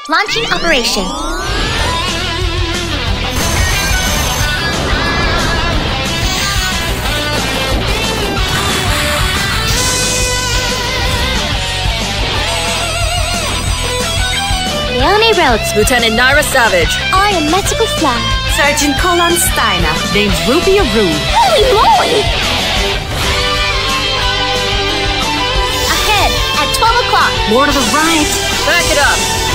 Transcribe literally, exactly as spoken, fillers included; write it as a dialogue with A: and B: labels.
A: Launching operation. Leone Rhodes.
B: Lieutenant Naira Savage.
A: I am Medical Flag.
C: Sergeant Colin Steiner. Name's Ruby of Rue.
A: Holy moly! Ahead at twelve o'clock.
C: More to the right.
B: Back it up.